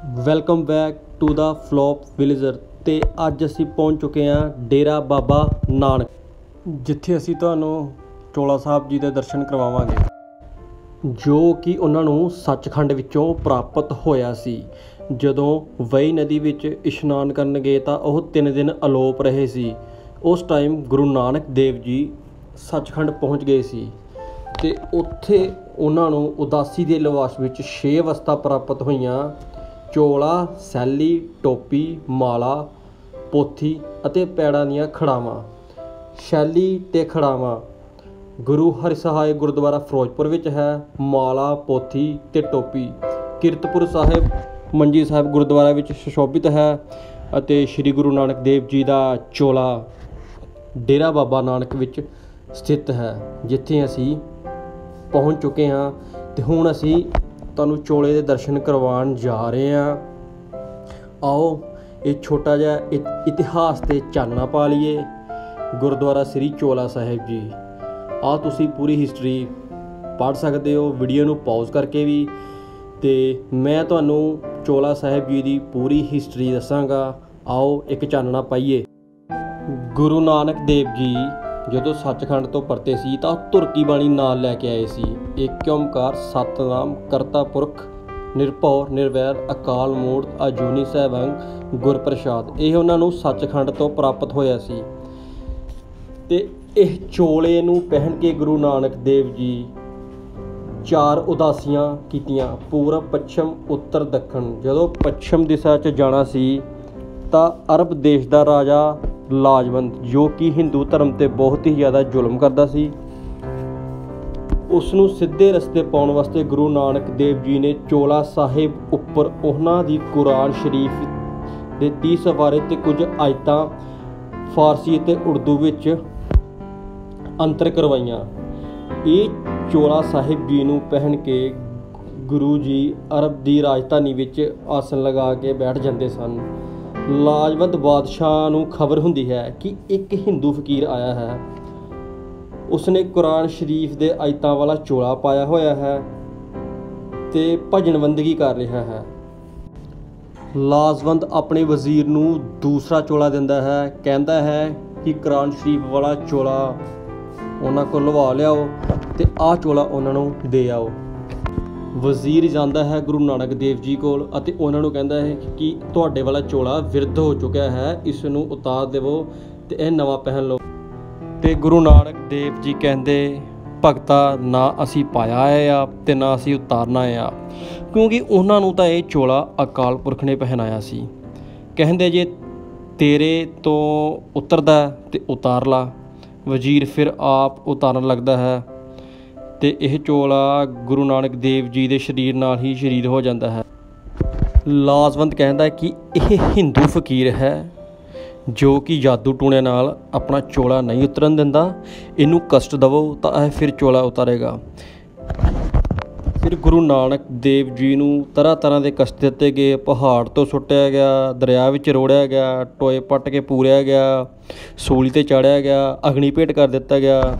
Welcome back to the flop villager. ਤੇ ਅੱਜ ਅਸੀਂ ਪਹੁੰਚ ਚੁੱਕੇ ਹਾਂ ਡੇਰਾ ਬਾਬਾ ਨਾਨਕ, ਜਿੱਥੇ ਅਸੀਂ ਤੁਹਾਨੂੰ ਚੋਲਾ ਸਾਹਿਬ ਜੀ ਦੇ ਦਰਸ਼ਨ ਕਰਵਾਵਾਂਗੇ, ਜੋ ਕਿ ਉਹਨਾਂ ਨੂੰ ਸੱਚਖੰਡ ਵਿੱਚੋਂ ਪ੍ਰਾਪਤ ਹੋਇਆ ਸੀ। ਜਦੋਂ ਵਈ ਨਦੀ ਵਿੱਚ ਇਸ਼ਨਾਨ ਕਰਨ ਗਏ ਤਾਂ ਉਹ 3 ਦਿਨ ਅਲੋਪ ਰਹੇ ਸੀ। ਉਸ ਟਾਈਮ ਗੁਰੂ ਨਾਨਕ ਦੇਵ ਜੀ ਸੱਚਖੰਡ ਪਹੁੰਚ ਗਏ ਸੀ ਅਤੇ ਉੱਥੇ ਉਹਨਾਂ ਨੂੰ ਉਦਾਸੀ ਦੇ ਲਿਬਾਸ ਵਿੱਚ 6 ਅਵਸਥਾ ਪ੍ਰਾਪਤ ਹੋਈਆਂ: ਚੋਲਾ, ਸੈਲੀ, ਟੋਪੀ, ਮਾਲਾ, ਪੋਥੀ ਅਤੇ ਪੈੜਾਂ ਦੀਆਂ ਖੜਾਵਾਂ। ਸ਼ੈਲੀ ਅਤੇ ਖੜਾਵਾਂ ਗੁਰੂ ਹਰਿਸਹਾਏ ਗੁਰਦੁਆਰਾ ਫਿਰੋਜ਼ਪੁਰ ਵਿੱਚ ਹੈ। ਮਾਲਾ, ਪੋਥੀ ਅਤੇ ਟੋਪੀ ਕੀਰਤਪੁਰ ਸਾਹਿਬ ਮੰਜੀ ਸਾਹਿਬ ਗੁਰਦੁਆਰਾ ਵਿੱਚ ਸੁਸ਼ੋਭਿਤ ਹੈ। ਅਤੇ ਸ਼੍ਰੀ ਗੁਰੂ ਨਾਨਕ ਦੇਵ ਜੀ ਦਾ ਚੋਲਾ ਡੇਰਾ ਬਾਬਾ ਨਾਨਕ ਵਿੱਚ ਸਥਿਤ ਹੈ, ਜਿੱਥੇ ਅਸੀਂ ਪਹੁੰਚ ਚੁੱਕੇ ਹਾਂ। ਅਤੇ ਹੁਣ ਅਸੀਂ ਤੁਹਾਨੂੰ ਚੋਲੇ ਦੇ ਦਰਸ਼ਨ ਕਰਵਾਉਣ ਜਾ ਰਹੇ ਹਾਂ। ਆਓ ਇਹ ਛੋਟਾ ਜਿਹਾ ਇਤਿਹਾਸ 'ਤੇ ਚਾਨਣਾ ਪਾ ਲਈਏ। ਗੁਰਦੁਆਰਾ ਸ੍ਰੀ ਚੋਲਾ ਸਾਹਿਬ ਜੀ, ਆਹ ਤੁਸੀਂ ਪੂਰੀ ਹਿਸਟਰੀ ਪੜ੍ਹ ਸਕਦੇ ਹੋ ਵੀਡੀਓ ਨੂੰ ਪੌਜ਼ ਕਰਕੇ ਵੀ, ਅਤੇ ਮੈਂ ਤੁਹਾਨੂੰ ਚੋਲਾ ਸਾਹਿਬ ਜੀ ਦੀ ਪੂਰੀ ਹਿਸਟਰੀ ਦੱਸਾਂਗਾ। ਆਓ ਇੱਕ ਚਾਨਣਾ ਪਾਈਏ। ਗੁਰੂ ਨਾਨਕ ਦੇਵ ਜੀ ਜਦੋਂ ਸੱਚਖੰਡ ਤੋਂ ਪਰਤੇ ਸੀ ਤਾਂ ਧੁਰਕੀ ਬਾਣੀ ਨਾਲ ਲੈ ਕੇ ਆਏ ਸੀ। ਏਕ ਓਂਕਾਰ ਸਤਿਨਾਮ ਕਰਤਾ ਪੁਰਖ ਨਿਰਭਉ ਨਿਰਵੈਰ ਅਕਾਲ ਮੂਰਤ ਅਜੂਨੀ ਸੈਭੰ ਗੁਰ ਪ੍ਰਸਾਦ। ਇਹ ਉਹਨਾਂ ਨੂੰ ਸੱਚਖੰਡ ਤੋਂ ਪ੍ਰਾਪਤ ਹੋਇਆ ਸੀ। ਅਤੇ ਇਹ ਚੋਲੇ ਨੂੰ ਪਹਿਨ ਕੇ ਗੁਰੂ ਨਾਨਕ ਦੇਵ ਜੀ 4 ਉਦਾਸੀਆਂ ਕੀਤੀਆਂ: ਪੂਰਬ, ਪੱਛਮ, ਉੱਤਰ, ਦੱਖਣ। ਜਦੋਂ ਪੱਛਮ ਦਿਸ਼ਾ 'ਚ ਜਾਣਾ ਸੀ ਤਾਂ ਅਰਬ ਦੇਸ਼ ਦਾ ਰਾਜਾ ਲਾਜਵੰਤ, ਜੋ ਕਿ ਹਿੰਦੂ ਧਰਮ 'ਤੇ ਬਹੁਤ ਹੀ ਜ਼ਿਆਦਾ ਜ਼ੁਲਮ ਕਰਦਾ ਸੀ, ਉਸ ਨੂੰ ਸਿੱਧੇ ਰਸਤੇ ਪਾਉਣ ਵਾਸਤੇ ਗੁਰੂ ਨਾਨਕ ਦੇਵ ਜੀ ਨੇ ਚੋਲਾ ਸਾਹਿਬ ਉੱਪਰ ਉਹਨਾਂ ਦੀ ਕੁਰਾਨ ਸ਼ਰੀਫ ਦੇ 30 ਸਵਾਰੇ ਅਤੇ ਕੁਝ ਆਇਤਾਂ ਫਾਰਸੀ ਅਤੇ ਉਰਦੂ ਵਿੱਚ ਅੰਤਰ ਕਰਵਾਈਆਂ। ਇਹ ਚੋਲਾ ਸਾਹਿਬ ਜੀ ਨੂੰ ਪਹਿਨ ਕੇ ਗੁਰੂ ਜੀ ਅਰਬ ਦੀ ਰਾਜਧਾਨੀ ਵਿੱਚ ਆਸਣ ਲਗਾ ਕੇ ਬੈਠ ਜਾਂਦੇ ਸਨ। ਲਾਜਵੰਤ ਬਾਦਸ਼ਾਹ ਨੂੰ ਖਬਰ ਹੁੰਦੀ ਹੈ ਕਿ ਇੱਕ ਹਿੰਦੂ ਫਕੀਰ ਆਇਆ ਹੈ। ਉਸਨੇ ਕੁਰਾਨ ਸ਼ਰੀਫ ਦੇ ਆਇਤਾਂ ਵਾਲਾ ਚੋਲਾ ਪਾਇਆ ਹੋਇਆ ਹੈ ਅਤੇ ਭਜਨ ਬੰਦਗੀ ਕਰ ਰਿਹਾ ਹੈ। ਲਾਜਵੰਤ ਆਪਣੇ ਵਜ਼ੀਰ ਨੂੰ ਦੂਸਰਾ ਚੋਲਾ ਦਿੰਦਾ ਹੈ, ਕਹਿੰਦਾ ਹੈ ਕਿ ਕੁਰਾਨ ਸ਼ਰੀਫ ਵਾਲਾ ਚੋਲਾ ਉਹਨਾਂ ਕੋਲ ਲਵਾ ਲਿਆਓ ਅਤੇ ਆਹ ਚੋਲਾ ਉਹਨਾਂ ਨੂੰ ਦੇ ਆਓ। ਵਜ਼ੀਰ ਜਾਂਦਾ ਹੈ ਗੁਰੂ ਨਾਨਕ ਦੇਵ ਜੀ ਕੋਲ ਅਤੇ ਉਹਨਾਂ ਨੂੰ ਕਹਿੰਦਾ ਹੈ ਕਿ ਤੁਹਾਡੇ ਵਾਲਾ ਚੋਲਾ ਵਿਰਧ ਹੋ ਚੁੱਕਿਆ ਹੈ, ਇਸ ਨੂੰ ਉਤਾਰ ਦੇਵੋ ਅਤੇ ਇਹ ਨਵਾਂ ਪਹਿਨ ਲਓ। ਅਤੇ ਗੁਰੂ ਨਾਨਕ ਦੇਵ ਜੀ ਕਹਿੰਦੇ, ਭਗਤਾ, ਨਾ ਅਸੀਂ ਪਾਇਆ ਹੈ ਆ ਅਤੇ ਨਾ ਅਸੀਂ ਉਤਾਰਨਾ ਆ, ਕਿਉਂਕਿ ਉਹਨਾਂ ਨੂੰ ਤਾਂ ਇਹ ਚੋਲਾ ਅਕਾਲ ਪੁਰਖ ਨੇ ਪਹਿਨਾਇਆ ਸੀ। ਕਹਿੰਦੇ ਜੇ ਤੇਰੇ ਤੋਂ ਉਤਰਦਾ ਅਤੇ ਉਤਾਰ ਲਾ। ਵਜ਼ੀਰ ਫਿਰ ਆਪ ਉਤਾਰਨ ਲੱਗਦਾ ਹੈ ਅਤੇ ਇਹ ਚੋਲਾ ਗੁਰੂ ਨਾਨਕ ਦੇਵ ਜੀ ਦੇ ਸਰੀਰ ਨਾਲ ਹੀ ਸ਼ਰੀਰ ਹੋ ਜਾਂਦਾ ਹੈ। ਲਾਜਵੰਤ ਕਹਿੰਦਾ ਕਿ ਇਹ ਹਿੰਦੂ ਫਕੀਰ ਹੈ ਜੋ ਕਿ ਜਾਦੂ ਟੂਣਿਆਂ ਨਾਲ ਆਪਣਾ ਚੋਲਾ ਨਹੀਂ ਉਤਰਨ ਦਿੰਦਾ, ਇਹਨੂੰ ਕਸ਼ਟ ਦੇਵੋ ਤਾਂ ਇਹ ਫਿਰ ਚੋਲਾ ਉਤਾਰੇਗਾ। ਫਿਰ ਗੁਰੂ ਨਾਨਕ ਦੇਵ ਜੀ ਨੂੰ ਤਰ੍ਹਾਂ ਤਰ੍ਹਾਂ ਦੇ ਕਸ਼ਟ ਦਿੱਤੇ ਗਏ। ਪਹਾੜ ਤੋਂ ਸੁੱਟਿਆ ਗਿਆ, ਦਰਿਆ ਵਿੱਚ ਰੋੜਿਆ ਗਿਆ, ਟੋਏ ਪੱਟ ਕੇ ਪੂਰਿਆ ਗਿਆ, ਸੂਲੀ 'ਤੇ ਚਾੜਿਆ ਗਿਆ, ਅਗਨੀ ਭੇਟ ਕਰ ਦਿੱਤਾ ਗਿਆ।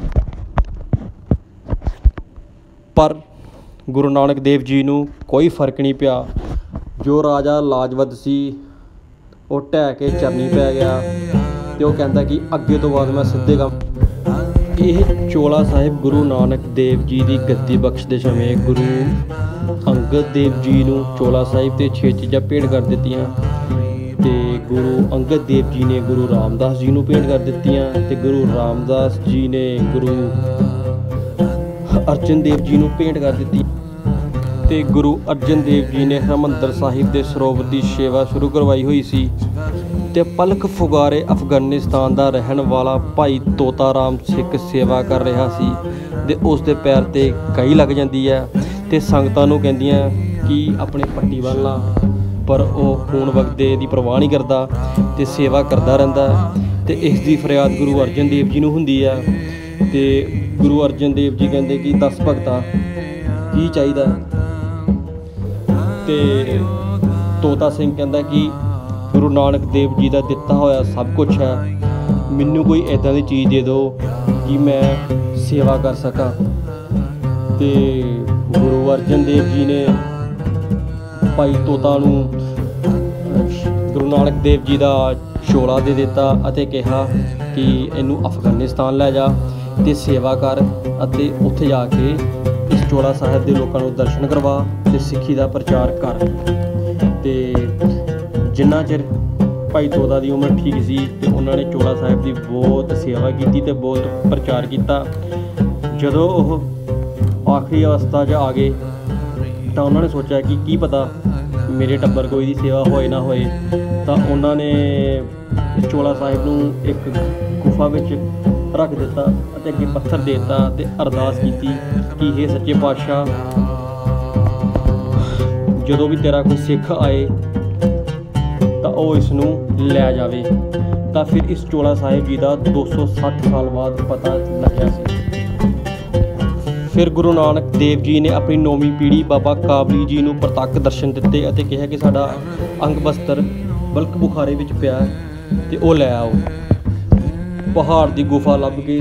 ਪਰ ਗੁਰੂ ਨਾਨਕ ਦੇਵ ਜੀ ਨੂੰ ਕੋਈ ਫਰਕ ਨਹੀਂ ਪਿਆ। ਜੋ ਰਾਜਾ ਲਾਜਵੰਤ ਸੀ ਉਹ ਢਹਿ ਕੇ ਚਰਨੀ ਪੈ ਗਿਆ ਅਤੇ ਉਹ ਕਹਿੰਦਾ ਕਿ ਅੱਗੇ ਤੋਂ ਬਾਅਦ ਮੈਂ ਸਿੱਧੇ ਕੰਮ। ਇਹ ਚੋਲਾ ਸਾਹਿਬ ਗੁਰੂ ਨਾਨਕ ਦੇਵ ਜੀ ਦੀ ਗੱਦੀ ਬਖਸ਼ ਦੇ ਸਮੇਂ ਗੁਰੂ ਅੰਗਦ ਦੇਵ ਜੀ ਨੂੰ ਚੋਲਾ ਸਾਹਿਬ 'ਤੇ 6 ਚੀਜ਼ਾਂ ਭੇਟ ਕਰ ਦਿੱਤੀਆਂ ਅਤੇ ਗੁਰੂ ਅੰਗਦ ਦੇਵ ਜੀ ਨੇ ਗੁਰੂ ਰਾਮਦਾਸ ਜੀ ਨੂੰ ਭੇਟ ਕਰ ਦਿੱਤੀਆਂ ਅਤੇ ਗੁਰੂ ਰਾਮਦਾਸ ਜੀ ਨੇ ਗੁਰੂ ਅਰਜਨ ਦੇਵ ਜੀ ਨੂੰ ਭੇਂਟ ਕਰ ਦਿੱਤੀ ਅਤੇ ਗੁਰੂ ਅਰਜਨ ਦੇਵ ਜੀ ਨੇ ਹਰਿਮੰਦਰ ਸਾਹਿਬ ਦੇ ਸਰੋਵਰ ਦੀ ਸੇਵਾ ਸ਼ੁਰੂ ਕਰਵਾਈ ਹੋਈ ਸੀ। ਅਤੇ ਪਲਕ ਫੁਗਾਰੇ ਅਫਗਾਨਿਸਤਾਨ ਦਾ ਰਹਿਣ ਵਾਲਾ ਭਾਈ ਤੋਤਾ ਰਾਮ ਸਿੱਖ ਸੇਵਾ ਕਰ ਰਿਹਾ ਸੀ ਅਤੇ ਉਸ ਦੇ ਪੈਰ 'ਤੇ ਕਈ ਲੱਗ ਜਾਂਦੀ ਹੈ ਅਤੇ ਸੰਗਤਾਂ ਨੂੰ ਕਹਿੰਦੀਆਂ ਕਿ ਆਪਣੇ ਪੱਟੀ ਬੰਨ੍ਹ ਲਾ, ਪਰ ਉਹ ਖੂਨ ਵਗਦੇ ਦੀ ਪਰਵਾਹ ਨਹੀਂ ਕਰਦਾ ਅਤੇ ਸੇਵਾ ਕਰਦਾ ਰਹਿੰਦਾ। ਅਤੇ ਇਸ ਦੀ ਫਰਿਆਦ ਗੁਰੂ ਅਰਜਨ ਦੇਵ ਜੀ ਨੂੰ ਹੁੰਦੀ ਹੈ ਅਤੇ ਗੁਰੂ ਅਰਜਨ ਦੇਵ ਜੀ ਕਹਿੰਦੇ ਕਿ 10 ਭਗਤਾ ਕੀ ਚਾਹੀਦਾ। ਅਤੇ ਤੋਤਾ ਸਿੰਘ ਕਹਿੰਦਾ ਕਿ ਗੁਰੂ ਨਾਨਕ ਦੇਵ ਜੀ ਦਾ ਦਿੱਤਾ ਹੋਇਆ ਸਭ ਕੁਛ ਹੈ, ਮੈਨੂੰ ਕੋਈ ਇੱਦਾਂ ਦੀ ਚੀਜ਼ ਦੇ ਦਿਓ ਕਿ ਮੈਂ ਸੇਵਾ ਕਰ ਸਕਾਂ। ਅਤੇ ਗੁਰੂ ਅਰਜਨ ਦੇਵ ਜੀ ਨੇ ਭਾਈ ਤੋਤਾ ਨੂੰ ਗੁਰੂ ਨਾਨਕ ਦੇਵ ਜੀ ਦਾ ਚੋਲਾ ਦੇ ਦਿੱਤਾ ਅਤੇ ਕਿਹਾ ਕਿ ਇਹਨੂੰ ਅਫਗਾਨਿਸਤਾਨ ਲੈ ਜਾ ਅਤੇ ਸੇਵਾ ਕਰ ਅਤੇ ਉੱਥੇ ਜਾ ਕੇ ਇਸ ਚੋਲਾ ਸਾਹਿਬ ਦੇ ਲੋਕਾਂ ਨੂੰ ਦਰਸ਼ਨ ਕਰਵਾ ਅਤੇ ਸਿੱਖੀ ਦਾ ਪ੍ਰਚਾਰ ਕਰ। ਅਤੇ ਜਿੰਨਾ ਚਿਰ ਭਾਈ ਤੋਤਾ ਦੀ ਉਮਰ ਠੀਕ ਸੀ ਅਤੇ ਉਹਨਾਂ ਨੇ ਚੋਲਾ ਸਾਹਿਬ ਦੀ ਬਹੁਤ ਸੇਵਾ ਕੀਤੀ ਅਤੇ ਬਹੁਤ ਪ੍ਰਚਾਰ ਕੀਤਾ। ਜਦੋਂ ਉਹ ਆਖਰੀ ਅਵਸਥਾ 'ਚ ਆ ਗਏ ਤਾਂ ਉਹਨਾਂ ਨੇ ਸੋਚਿਆ ਕਿ ਕੀ ਪਤਾ ਮੇਰੇ ਟੱਬਰ ਕੋਈ ਦੀ ਸੇਵਾ ਹੋਏ ਨਾ ਹੋਏ, ਤਾਂ ਉਹਨਾਂ ਨੇ ਇਸ ਚੋਲਾ ਸਾਹਿਬ ਨੂੰ ਇੱਕ ਗੁਫਾ ਵਿੱਚ ਰੱਖ ਦਿੱਤਾ ਅਤੇ ਅੱਗੇ ਪੱਥਰ ਦੇ ਦਿੱਤਾ ਅਤੇ ਅਰਦਾਸ ਕੀਤੀ ਕਿ ਹੇ ਸੱਚੇ ਪਾਤਸ਼ਾਹ, ਜਦੋਂ ਵੀ ਤੇਰਾ ਕੋਈ ਸਿੱਖ ਆਏ ਤਾਂ ਉਹ ਇਸ ਨੂੰ ਲੈ ਜਾਵੇ। ਤਾਂ ਫਿਰ ਇਸ ਚੋਲਾ ਸਾਹਿਬ ਜੀ ਦਾ 260 ਸਾਲ ਬਾਅਦ ਪਤਾ ਲੱਗਿਆ ਸੀ। ਫਿਰ ਗੁਰੂ ਨਾਨਕ ਦੇਵ ਜੀ ਨੇ ਆਪਣੀ 9ਵੀਂ ਪੀੜ੍ਹੀ ਬਾਬਾ ਕਾਬਲੀ ਜੀ ਨੂੰ ਪ੍ਰਤੱਖ ਦਰਸ਼ਨ ਦਿੱਤੇ ਅਤੇ ਕਿਹਾ ਕਿ ਸਾਡਾ ਅੰਗ ਬਸਤਰ ਬਲਕ ਬੁਖਾਰੇ ਵਿੱਚ ਪਿਆ ਅਤੇ ਉਹ ਲੈ ਆਓ। ਪਹਾੜ ਦੀ ਗੁਫਾ ਲੱਭ ਕੇ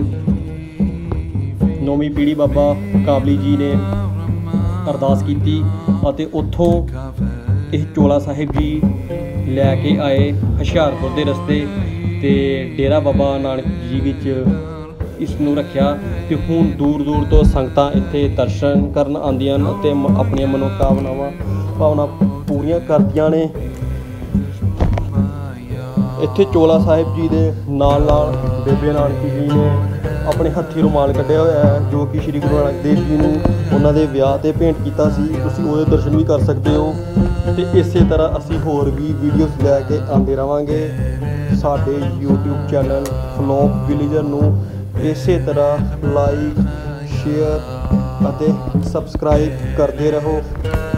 9ਵੀਂ ਪੀੜ੍ਹੀ ਬਾਬਾ ਕਾਬਲੀ ਜੀ ਨੇ ਅਰਦਾਸ ਕੀਤੀ ਅਤੇ ਉੱਥੋਂ ਇਹ ਚੋਲਾ ਸਾਹਿਬ ਜੀ ਲੈ ਕੇ ਆਏ ਹੁਸ਼ਿਆਰਪੁਰ ਦੇ ਰਸਤੇ ਅਤੇ ਡੇਰਾ ਬਾਬਾ ਨਾਨਕ ਜੀ ਵਿੱਚ ਇਸ ਨੂੰ ਰੱਖਿਆ ਅਤੇ ਹੁਣ ਦੂਰ ਦੂਰ ਤੋਂ ਸੰਗਤਾਂ ਇੱਥੇ ਦਰਸ਼ਨ ਕਰਨ ਆਉਂਦੀਆਂ ਹਨ ਅਤੇ ਆਪਣੀਆਂ ਭਾਵਨਾ ਪੂਰੀਆਂ ਕਰਦੀਆਂ ਨੇ। ਇੱਥੇ ਚੋਲਾ ਸਾਹਿਬ ਜੀ ਦੇ ਨਾਲ ਨਾਲ ਬੇਬੇ ਨਾਨਕੀ ਜੀ ਨੇ ਆਪਣੇ ਹੱਥੀਂ ਰੁਮਾਲ ਕੱਢਿਆ ਹੋਇਆ ਹੈ, ਜੋ ਕਿ ਸ਼੍ਰੀ ਗੁਰੂ ਨਾਨਕ ਦੇਵ ਜੀ ਨੂੰ ਉਹਨਾਂ ਦੇ ਵਿਆਹ 'ਤੇ ਭੇਂਟ ਕੀਤਾ ਸੀ। ਤੁਸੀਂ ਉਹਦੇ ਦਰਸ਼ਨ ਵੀ ਕਰ ਸਕਦੇ ਹੋ ਅਤੇ ਇਸੇ ਤਰ੍ਹਾਂ ਅਸੀਂ ਹੋਰ ਵੀ ਵੀਡੀਓਜ਼ ਲੈ ਕੇ ਆਉਂਦੇ ਰਹਾਂਗੇ। ਸਾਡੇ YouTube ਚੈਨਲ ਫਲੋਪ ਵਿਲੇਜਰ ਨੂੰ ਇਸੇ ਤਰ੍ਹਾਂ ਲਾਈਕ, ਸ਼ੇਅਰ ਅਤੇ ਸਬਸਕ੍ਰਾਈਬ ਕਰਦੇ ਰਹੋ।